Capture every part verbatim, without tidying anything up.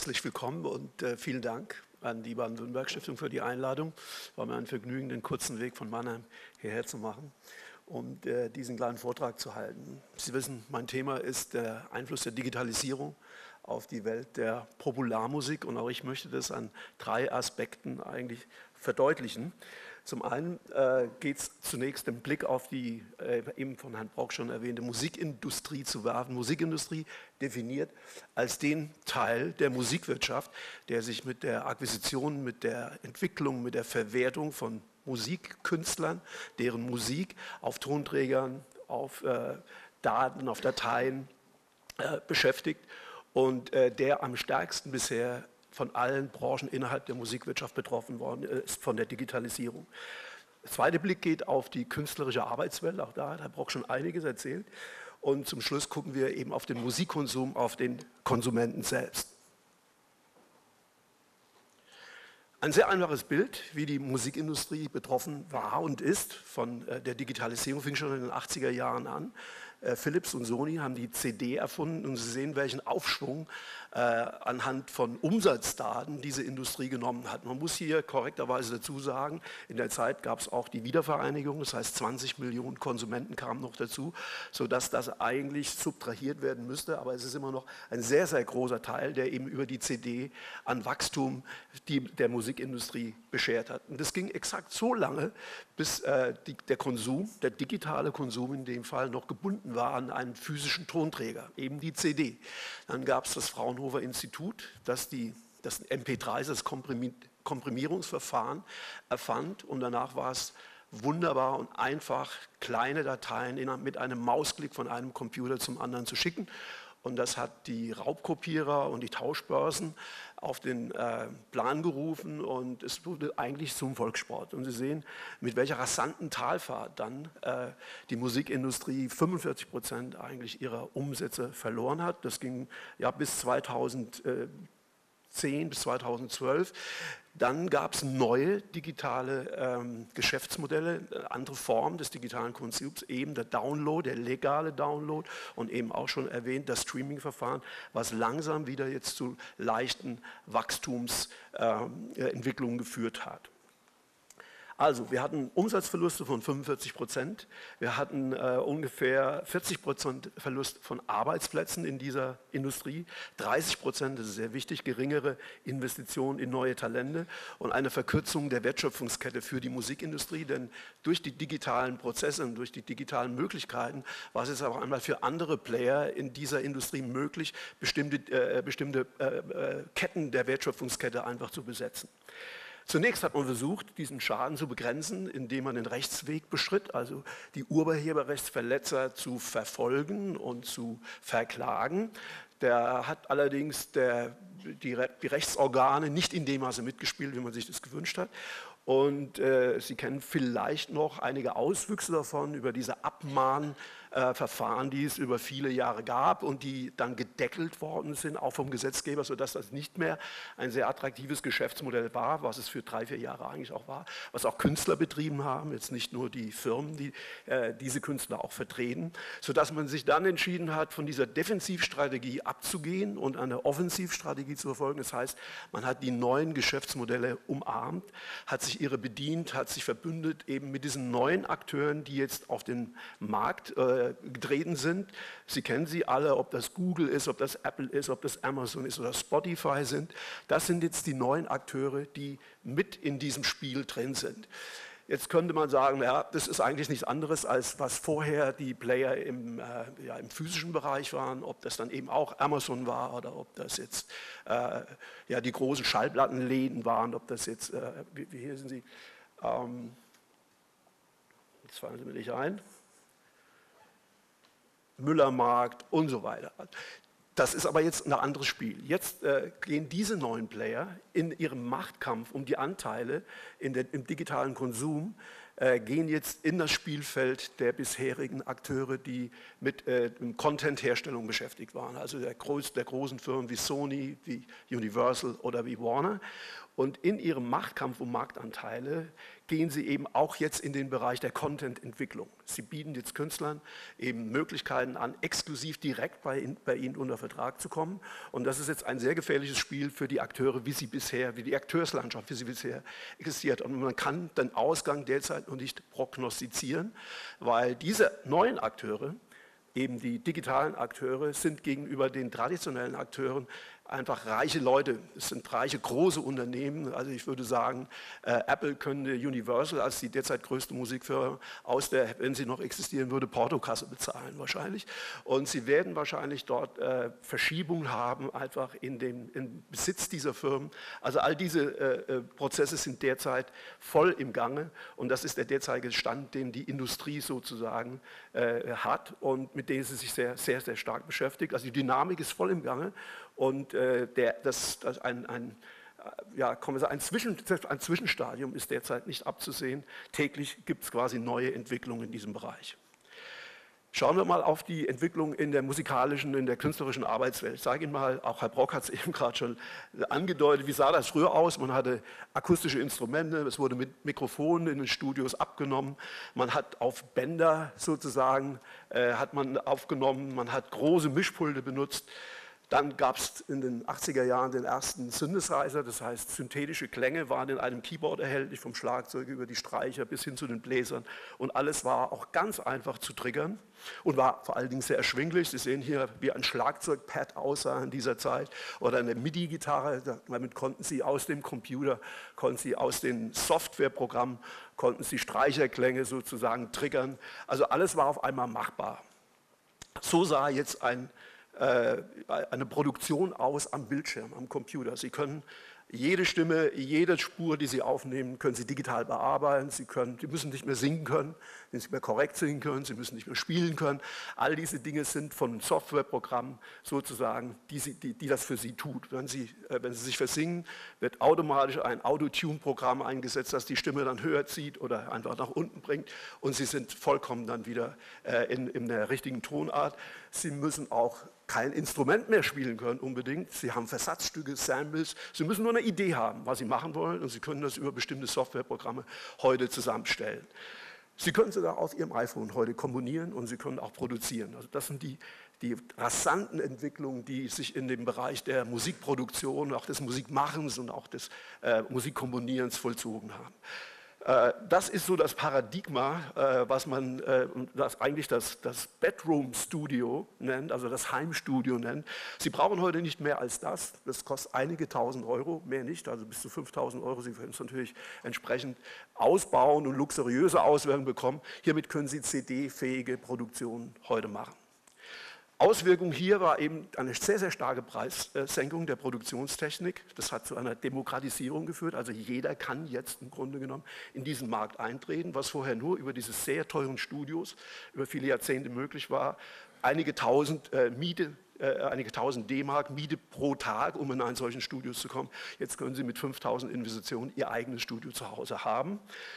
herzlich willkommen und äh, vielen Dank an die Baden-Württemberg-Stiftung für die Einladung. Es war mir ein Vergnügen, den kurzen Weg von Mannheim hierher zu machen und äh, diesen kleinen Vortrag zu halten. Sie wissen, mein Thema ist der Einfluss der Digitalisierung auf die Welt der Popularmusik und auch ich möchte das an drei Aspekten eigentlich verdeutlichen. Zum einen äh, geht es zunächst den Blick auf die äh, eben von Herrn Brock schon erwähnte Musikindustrie zu werfen. Musikindustrie definiert als den Teil der Musikwirtschaft, der sich mit der Akquisition, mit der Entwicklung, mit der Verwertung von Musikkünstlern, deren Musik auf Tonträgern, auf äh, Daten, auf Dateien äh, beschäftigt und äh, der am stärksten bisher von allen Branchen innerhalb der Musikwirtschaft betroffen worden ist von der Digitalisierung. Der zweite Blick geht auf die künstlerische Arbeitswelt, auch da hat Herr Brock schon einiges erzählt. Und zum Schluss gucken wir eben auf den Musikkonsum, auf den Konsumenten selbst. Ein sehr einfaches Bild, wie die Musikindustrie betroffen war und ist von der Digitalisierung, fing schon in den achtziger Jahren an. Philips und Sony haben die C D erfunden und Sie sehen, welchen Aufschwung äh, anhand von Umsatzdaten diese Industrie genommen hat. Man muss hier korrekterweise dazu sagen, in der Zeit gab es auch die Wiedervereinigung, das heißt zwanzig Millionen Konsumenten kamen noch dazu, sodass das eigentlich subtrahiert werden müsste, aber es ist immer noch ein sehr, sehr großer Teil, der eben über die C D an Wachstum die, der Musikindustrie beschert hat. Und das ging exakt so lange, bis äh, die, der Konsum, der digitale Konsum in dem Fall noch gebunden war an einen physischen Tonträger, eben die C D. Dann gab es das Fraunhofer Institut, das die, das M P drei, das Komprimi Komprimierungsverfahren erfand und danach war es wunderbar und einfach, kleine Dateien in, mit einem Mausklick von einem Computer zum anderen zu schicken. Und das hat die Raubkopierer und die Tauschbörsen auf den äh, Plan gerufen und es wurde eigentlich zum Volkssport. Und Sie sehen, mit welcher rasanten Talfahrt dann äh, die Musikindustrie fünfundvierzig Prozent eigentlich ihrer Umsätze verloren hat. Das ging ja bis zweitausendzehn, bis zweitausendzwölf. Dann gab es neue digitale ähm, Geschäftsmodelle, andere Formen des digitalen Konsums, eben der Download, der legale Download und eben auch schon erwähnt das Streaming-Verfahren, was langsam wieder jetzt zu leichten Wachstumsentwicklungen äh, geführt hat. Also, wir hatten Umsatzverluste von fünfundvierzig Prozent, wir hatten äh, ungefähr vierzig Prozent Verlust von Arbeitsplätzen in dieser Industrie, dreißig Prozent, das ist sehr wichtig, geringere Investitionen in neue Talente und eine Verkürzung der Wertschöpfungskette für die Musikindustrie, denn durch die digitalen Prozesse und durch die digitalen Möglichkeiten war es jetzt auch einmal für andere Player in dieser Industrie möglich, bestimmte, äh, bestimmte äh, Ketten der Wertschöpfungskette einfach zu besetzen. Zunächst hat man versucht, diesen Schaden zu begrenzen, indem man den Rechtsweg beschritt, also die Urheberrechtsverletzer zu verfolgen und zu verklagen. Der hat allerdings der, die, die Rechtsorgane nicht in dem Maße mitgespielt, wie man sich das gewünscht hat. Und äh, Sie kennen vielleicht noch einige Auswüchse davon über diese Abmahnverfahren, die es über viele Jahre gab und die dann gedeckelt worden sind, auch vom Gesetzgeber, sodass das nicht mehr ein sehr attraktives Geschäftsmodell war, was es für drei, vier Jahre eigentlich auch war, was auch Künstler betrieben haben, jetzt nicht nur die Firmen, die äh, diese Künstler auch vertreten, sodass man sich dann entschieden hat, von dieser Defensivstrategie abzugehen und eine Offensivstrategie zu verfolgen. Das heißt, man hat die neuen Geschäftsmodelle umarmt, hat sich ihre bedient, hat sich verbündet eben mit diesen neuen Akteuren, die jetzt auf den Markt äh, getreten sind. Sie kennen sie alle, ob das Google ist, ob das Apple ist, ob das Amazon ist oder Spotify sind. Das sind jetzt die neuen Akteure, die mit in diesem Spiel drin sind. Jetzt könnte man sagen, ja, das ist eigentlich nichts anderes, als was vorher die Player im, äh, ja, im physischen Bereich waren, ob das dann eben auch Amazon war oder ob das jetzt äh, ja, die großen Schallplattenläden waren, ob das jetzt, äh, wie, wie hier sind sie, ähm, jetzt fallen Sie mir nicht ein, Müllermarkt und so weiter. Das ist aber jetzt ein anderes Spiel. Jetzt äh, gehen diese neuen Player in ihrem Machtkampf um die Anteile in den, im digitalen Konsum, äh, gehen jetzt in das Spielfeld der bisherigen Akteure, die mit äh, Content-Herstellung beschäftigt waren, also der, groß, der großen Firmen wie Sony, wie Universal oder wie Warner. Und in ihrem Machtkampf um Marktanteile gehen sie eben auch jetzt in den Bereich der Content-Entwicklung. Sie bieten jetzt Künstlern eben Möglichkeiten an, exklusiv direkt bei, bei ihnen unter Vertrag zu kommen. Und das ist jetzt ein sehr gefährliches Spiel für die Akteure, wie sie bisher, wie die Akteurslandschaft, wie sie bisher existiert. Und man kann den Ausgang derzeit noch nicht prognostizieren, weil diese neuen Akteure, eben die digitalen Akteure, sind gegenüber den traditionellen Akteuren einfach reiche Leute. Es sind reiche, große Unternehmen. Also ich würde sagen, äh, Apple könnte Universal als die derzeit größte Musikfirma aus der, wenn sie noch existieren würde, Portokasse bezahlen wahrscheinlich. Und sie werden wahrscheinlich dort äh, Verschiebungen haben, einfach in dem in Besitz dieser Firmen. Also all diese äh, Prozesse sind derzeit voll im Gange. Und das ist der derzeitige Stand, den die Industrie sozusagen äh, hat und mit dem sie sich sehr, sehr, sehr stark beschäftigt. Also die Dynamik ist voll im Gange. Und äh, der, das, das ein, ein, ja, kommen wir sagen, ein, Zwischen, ein Zwischenstadium ist derzeit nicht abzusehen. Täglich gibt es quasi neue Entwicklungen in diesem Bereich. Schauen wir mal auf die Entwicklung in der musikalischen, in der künstlerischen Arbeitswelt. Ich sage Ihnen mal, auch Herr Brock hat es eben gerade schon angedeutet, wie sah das früher aus? Man hatte akustische Instrumente, es wurde mit Mikrofonen in den Studios abgenommen, man hat auf Bänder sozusagen, äh, hat man aufgenommen, man hat große Mischpulte benutzt. Dann gab es in den achtziger Jahren den ersten Synthesizer, das heißt synthetische Klänge waren in einem Keyboard erhältlich, vom Schlagzeug über die Streicher bis hin zu den Bläsern. Und alles war auch ganz einfach zu triggern und war vor allen Dingen sehr erschwinglich. Sie sehen hier, wie ein Schlagzeugpad aussah in dieser Zeit oder eine MIDI-Gitarre. Damit konnten Sie aus dem Computer, konnten Sie aus den Softwareprogrammen, konnten Sie Streicherklänge sozusagen triggern. Also alles war auf einmal machbar. So sah jetzt ein eine Produktion aus am Bildschirm, am Computer. Sie können jede Stimme, jede Spur, die Sie aufnehmen, können Sie digital bearbeiten. Sie, können, Sie müssen nicht mehr singen können, Sie müssen nicht mehr korrekt singen können, Sie müssen nicht mehr spielen können. All diese Dinge sind von Softwareprogrammen sozusagen, die, Sie, die, die das für Sie tut. Wenn Sie, äh, wenn Sie sich versingern, wird automatisch ein Auto-Tune-Programm eingesetzt, das die Stimme dann höher zieht oder einfach nach unten bringt und Sie sind vollkommen dann wieder äh, in, in der richtigen Tonart. Sie müssen auch kein Instrument mehr spielen können unbedingt. Sie haben Versatzstücke, Samples. Sie müssen nur eine Idee haben, was Sie machen wollen und Sie können das über bestimmte Softwareprogramme heute zusammenstellen. Sie können sogar auf Ihrem iPhone heute komponieren und Sie können auch produzieren. Also das sind die, die rasanten Entwicklungen, die sich in dem Bereich der Musikproduktion, auch des Musikmachens und auch des äh, Musikkomponierens vollzogen haben. Das ist so das Paradigma, was man das eigentlich das, das Bedroom-Studio nennt, also das Heimstudio nennt. Sie brauchen heute nicht mehr als das. Das kostet einige tausend Euro, mehr nicht, also bis zu fünftausend Euro. Sie können es natürlich entsprechend ausbauen und luxuriöse Auswirkungen bekommen. Hiermit können Sie C D-fähige Produktionen heute machen. Auswirkung hier war eben eine sehr, sehr starke Preissenkung der Produktionstechnik. Das hat zu einer Demokratisierung geführt. Also jeder kann jetzt im Grunde genommen in diesen Markt eintreten, was vorher nur über diese sehr teuren Studios über viele Jahrzehnte möglich war. Einige tausend äh, Miete, äh, einige tausend D-Mark Miete pro Tag, um in einen solchen Studio zu kommen. Jetzt können Sie mit fünftausend Investitionen Ihr eigenes Studio zu Hause haben.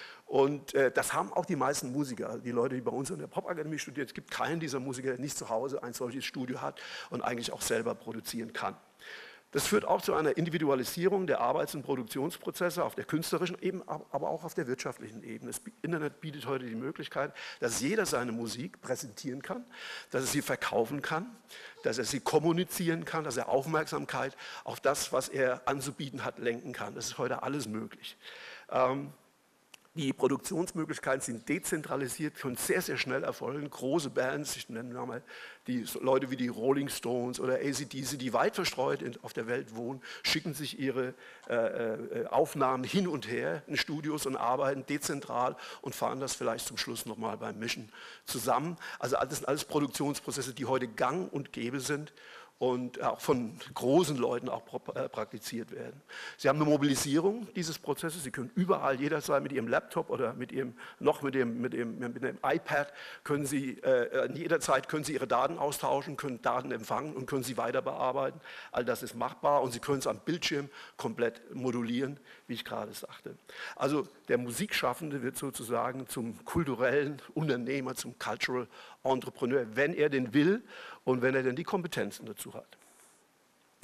Und äh, das haben auch die meisten Musiker, die Leute, die bei uns an der Popakademie studieren. Es gibt keinen dieser Musiker, der nicht zu Hause ein solches Studio hat und eigentlich auch selber produzieren kann. Das führt auch zu einer Individualisierung der Arbeits- und Produktionsprozesse auf der künstlerischen Ebene, aber auch auf der wirtschaftlichen Ebene. Das Internet bietet heute die Möglichkeit, dass jeder seine Musik präsentieren kann, dass er sie verkaufen kann, dass er sie kommunizieren kann, dass er Aufmerksamkeit auf das, was er anzubieten hat, lenken kann. Das ist heute alles möglich. Ähm, Die Produktionsmöglichkeiten sind dezentralisiert, können sehr, sehr schnell erfolgen. Große Bands, ich nenne mal die Leute wie die Rolling Stones oder A C D C, die weit verstreut in, auf der Welt wohnen, schicken sich ihre äh, äh, Aufnahmen hin und her in Studios und arbeiten dezentral und fahren das vielleicht zum Schluss nochmal beim Mischen zusammen. Also das sind alles Produktionsprozesse, die heute gang und gäbe sind und auch von großen Leuten auch praktiziert werden. Sie haben eine Mobilisierung dieses Prozesses. Sie können überall, jederzeit mit Ihrem Laptop oder mit Ihrem, noch mit dem, mit dem, mit dem iPad, können Sie, äh, jederzeit können Sie Ihre Daten austauschen, können Daten empfangen und können sie weiter bearbeiten. All das ist machbar und Sie können es am Bildschirm komplett modulieren, wie ich gerade sagte. Also der Musikschaffende wird sozusagen zum kulturellen Unternehmer, zum Cultural Entrepreneur, wenn er denn will und wenn er denn die Kompetenzen dazu hat.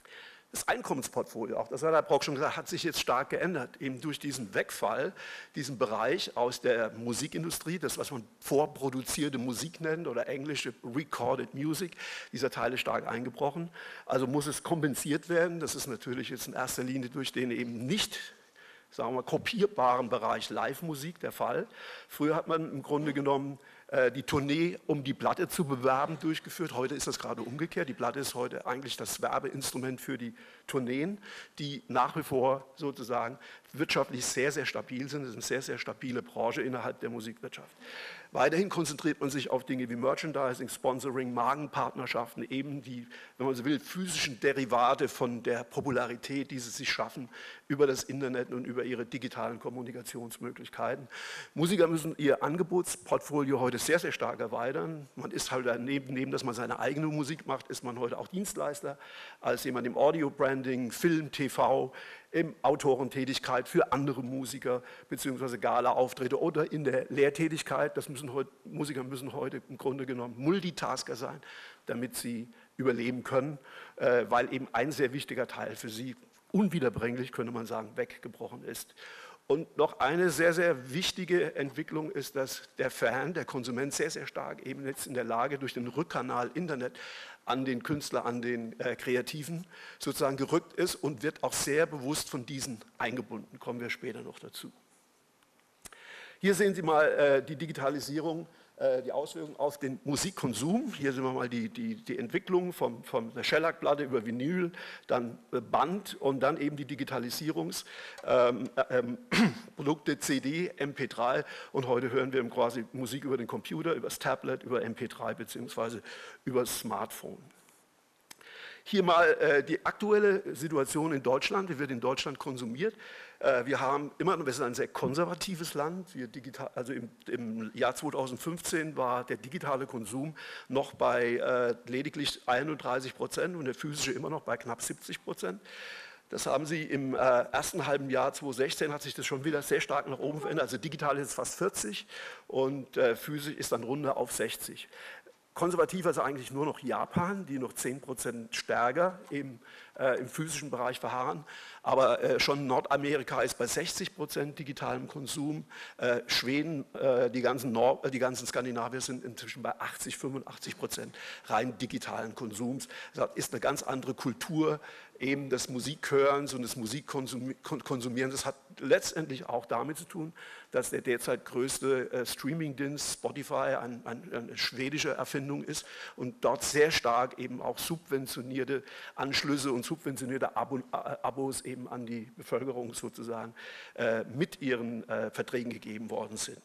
Das Einkommensportfolio, auch das hat Herr Brock schon gesagt, hat sich jetzt stark geändert, eben durch diesen Wegfall, diesen Bereich aus der Musikindustrie, das, was man vorproduzierte Musik nennt oder englische Recorded Music, dieser Teil ist stark eingebrochen. Also muss es kompensiert werden, das ist natürlich jetzt in erster Linie durch den eben nicht, sagen wir mal, kopierbaren Bereich Live-Musik der Fall. Früher hat man im Grunde genommen die Tournee, um die Platte zu bewerben, durchgeführt. Heute ist das gerade umgekehrt. Die Platte ist heute eigentlich das Werbeinstrument für die Tourneen, die nach wie vor sozusagen wirtschaftlich sehr, sehr stabil sind. Das ist eine sehr, sehr stabile Branche innerhalb der Musikwirtschaft. Weiterhin konzentriert man sich auf Dinge wie Merchandising, Sponsoring, Markenpartnerschaften, eben die, wenn man so will, physischen Derivate von der Popularität, die sie sich schaffen über das Internet und über ihre digitalen Kommunikationsmöglichkeiten. Musiker müssen ihr Angebotsportfolio heute sehr, sehr stark erweitern. Man ist halt daneben, neben, dass man seine eigene Musik macht, ist man heute auch Dienstleister als jemand im Audio-Branding, Film, T V, im Autorentätigkeit für andere Musiker bzw. Gala-Auftritte oder in der Lehrtätigkeit. Das müssen heute, Musiker müssen heute im Grunde genommen Multitasker sein, damit sie überleben können, äh, weil eben ein sehr wichtiger Teil für sie unwiederbringlich, könnte man sagen, weggebrochen ist. Und noch eine sehr, sehr wichtige Entwicklung ist, dass der Fan, der Konsument sehr, sehr stark eben jetzt in der Lage, durch den Rückkanal Internet an den Künstler, an den äh, Kreativen sozusagen gerückt ist und wird auch sehr bewusst von diesen eingebunden. Kommen wir später noch dazu. Hier sehen Sie mal äh, die Digitalisierung, äh, die Auswirkungen auf den Musikkonsum. Hier sehen wir mal die, die, die Entwicklung vom, von der Shellac-Platte über Vinyl, dann äh, Band und dann eben die Digitalisierungsprodukte, ähm, äh, C D, M P drei und heute hören wir quasi Musik über den Computer, über das Tablet, über M P drei beziehungsweise über das Smartphone. Hier mal äh, die aktuelle Situation in Deutschland, wie wird in Deutschland konsumiert. Äh, wir haben immer, wir sind ein sehr konservatives Land, wir digital, also im, im Jahr zweitausendfünfzehn war der digitale Konsum noch bei äh, lediglich einunddreißig Prozent und der physische immer noch bei knapp siebzig Prozent. Das haben Sie im äh, ersten halben Jahr zweitausendsechzehn, hat sich das schon wieder sehr stark nach oben verändert, also digital ist fast vierzig und äh, physisch ist dann runter auf sechzig. Konservativer ist eigentlich nur noch Japan, die noch zehn Prozent stärker im, äh, im physischen Bereich verharren. Aber äh, schon Nordamerika ist bei sechzig Prozent digitalem Konsum. Äh, Schweden, äh, die, ganzen Nord-, äh, die ganzen Skandinavier sind inzwischen bei achtzig, fünfundachtzig Prozent rein digitalen Konsums. Das ist eine ganz andere Kultur eben des Musikhörens und des Musikkonsumierens. Das hat letztendlich auch damit zu tun, dass der derzeit größte äh, Streamingdienst Spotify ein, ein, eine schwedische Erfindung ist und dort sehr stark eben auch subventionierte Anschlüsse und subventionierte Abo, äh, Abos eben an die Bevölkerung sozusagen äh, mit ihren äh, Verträgen gegeben worden sind.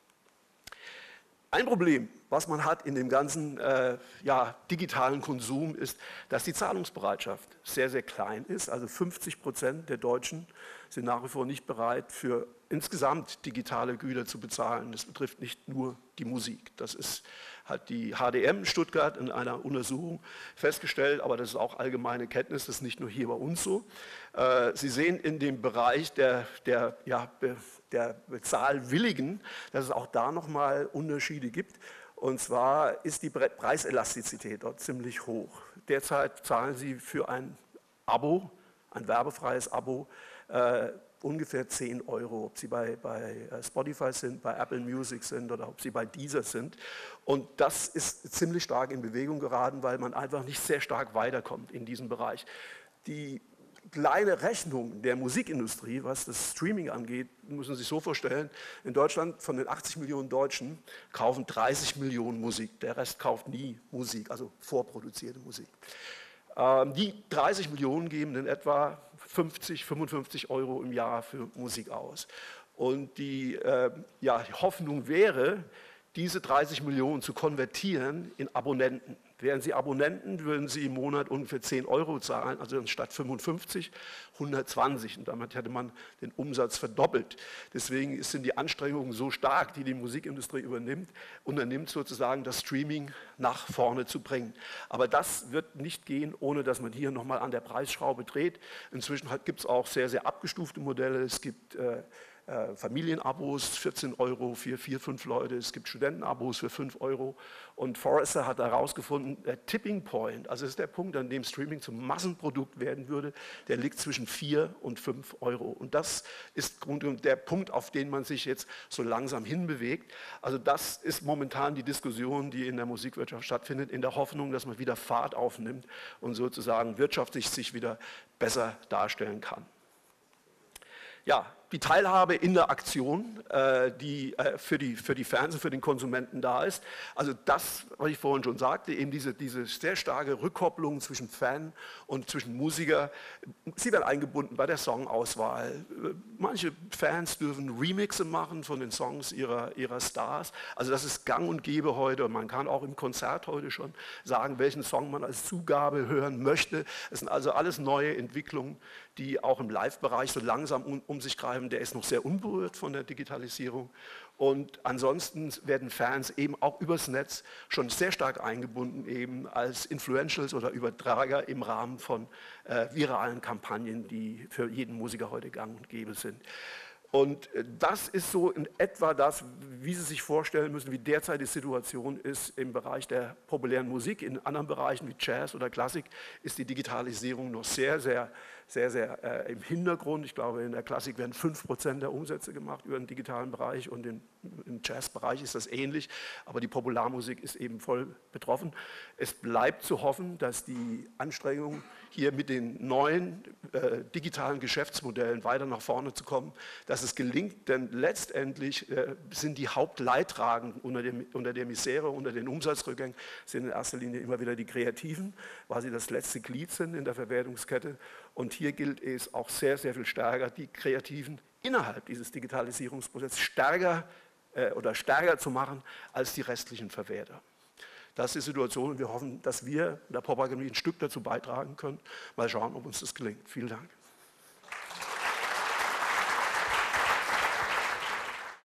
Ein Problem, was man hat in dem ganzen äh, ja, digitalen Konsum, ist, dass die Zahlungsbereitschaft sehr, sehr klein ist. Also fünfzig Prozent der Deutschen sind nach wie vor nicht bereit, für insgesamt digitale Güter zu bezahlen. Das betrifft nicht nur die Musik. Das ist, hat die H D M Stuttgart in einer Untersuchung festgestellt, aber das ist auch allgemeine Kenntnis, das ist nicht nur hier bei uns so. Äh, Sie sehen in dem Bereich der, der, ja, der Bezahlwilligen, dass es auch da nochmal Unterschiede gibt. Und zwar ist die Preiselastizität dort ziemlich hoch. Derzeit zahlen Sie für ein Abo, ein werbefreies Abo, äh, ungefähr zehn Euro, ob Sie bei, bei Spotify sind, bei Apple Music sind oder ob Sie bei Deezer sind. Und das ist ziemlich stark in Bewegung geraten, weil man einfach nicht sehr stark weiterkommt in diesem Bereich. Die kleine Rechnung der Musikindustrie, was das Streaming angeht, müssen Sie sich so vorstellen, in Deutschland von den achtzig Millionen Deutschen kaufen dreißig Millionen Musik, der Rest kauft nie Musik, also vorproduzierte Musik. Ähm, die dreißig Millionen geben in etwa fünfzig, fünfundfünfzig Euro im Jahr für Musik aus. Und die, äh, ja, die Hoffnung wäre, diese dreißig Millionen zu konvertieren in Abonnenten. Wären Sie Abonnenten, würden Sie im Monat ungefähr zehn Euro zahlen, also statt fünfundfünfzig, hundertzwanzig. Und damit hätte man den Umsatz verdoppelt. Deswegen sind die Anstrengungen so stark, die die Musikindustrie übernimmt, unternimmt sozusagen das Streaming nach vorne zu bringen. Aber das wird nicht gehen, ohne dass man hier nochmal an der Preisschraube dreht. Inzwischen gibt es auch sehr, sehr abgestufte Modelle. Es gibt äh, äh, Familienabos, vierzehn Euro für vier, fünf Leute. Es gibt Studentenabos für fünf Euro. Und Forrester hat herausgefunden, der Tipping Point, also das ist der Punkt, an dem Streaming zum Massenprodukt werden würde, der liegt zwischen vier und fünf Euro. Und das ist der Punkt, auf den man sich jetzt so langsam hinbewegt. Also das ist momentan die Diskussion, die in der Musikwirtschaft stattfindet, in der Hoffnung, dass man wieder Fahrt aufnimmt und sozusagen wirtschaftlich sich wieder besser darstellen kann. Ja, die Teilhabe in der Aktion, äh, die äh, für die, für die Fans und für den Konsumenten da ist. Also das, was ich vorhin schon sagte, eben diese, diese sehr starke Rückkopplung zwischen Fan und zwischen Musiker. Sie werden eingebunden bei der Songauswahl. Manche Fans dürfen Remixe machen von den Songs ihrer, ihrer Stars. Also das ist gang und gäbe heute. Man kann auch im Konzert heute schon sagen, welchen Song man als Zugabe hören möchte. Es sind also alles neue Entwicklungen, die auch im Live-Bereich so langsam um, um sich greifen. Der ist noch sehr unberührt von der Digitalisierung. Und ansonsten werden Fans eben auch übers Netz schon sehr stark eingebunden, eben als Influentials oder Übertrager im Rahmen von äh, viralen Kampagnen, die für jeden Musiker heute gang und gäbe sind. Und das ist so in etwa das, wie Sie sich vorstellen müssen, wie derzeit die Situation ist im Bereich der populären Musik. In anderen Bereichen wie Jazz oder Klassik ist die Digitalisierung noch sehr, sehr, sehr, sehr äh, im Hintergrund. Ich glaube, in der Klassik werden fünf Prozent der Umsätze gemacht über den digitalen Bereich und im, im Jazzbereich ist das ähnlich. Aber die Popularmusik ist eben voll betroffen. Es bleibt zu hoffen, dass die Anstrengungen, hier mit den neuen äh, digitalen Geschäftsmodellen weiter nach vorne zu kommen, dass es gelingt, denn letztendlich äh, sind die Hauptleidtragenden unter, dem, unter der Misere, unter den Umsatzrückgängen, sind in erster Linie immer wieder die Kreativen, weil sie das letzte Glied sind in der Verwertungskette. Und hier gilt es auch sehr, sehr viel stärker, die Kreativen innerhalb dieses Digitalisierungsprozesses stärker äh, oder stärker zu machen als die restlichen Verwerter. Das ist die Situation und wir hoffen, dass wir in der Popakademie ein Stück dazu beitragen können. Mal schauen, ob uns das gelingt. Vielen Dank.